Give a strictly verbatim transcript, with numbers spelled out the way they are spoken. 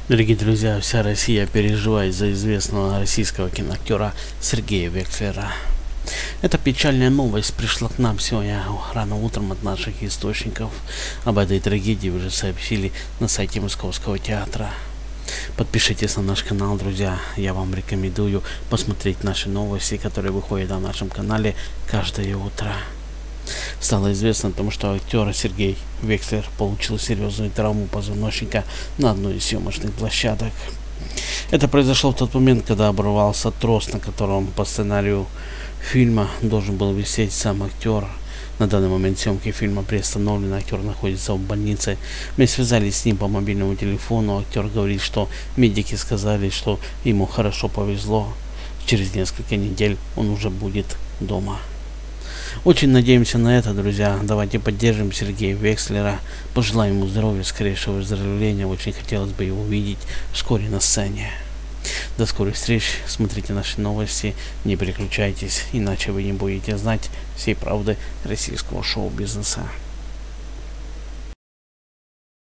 Дорогие друзья, вся Россия переживает за известного российского киноактера Сергея Векслера. Эта печальная новость пришла к нам сегодня рано утром от наших источников. Об этой трагедии уже сообщили на сайте Московского театра. Подпишитесь на наш канал, друзья. Я вам рекомендую посмотреть наши новости, которые выходят на нашем канале каждое утро. Стало известно о том, что актер Сергей Векслер получил серьезную травму позвоночника на одной из съемочных площадок. Это произошло в тот момент, когда оборвался трос, на котором по сценарию фильма должен был висеть сам актер. На данный момент съемки фильма приостановлены, актер находится в больнице. Мы связались с ним по мобильному телефону. Актер говорит, что медики сказали, что ему хорошо повезло. Через несколько недель он уже будет дома. Очень надеемся на это, друзья. Давайте поддержим Сергея Векслера. Пожелаем ему здоровья, скорейшего выздоровления. Очень хотелось бы его увидеть вскоре на сцене. До скорых встреч. Смотрите наши новости. Не переключайтесь, иначе вы не будете знать всей правды российского шоу-бизнеса.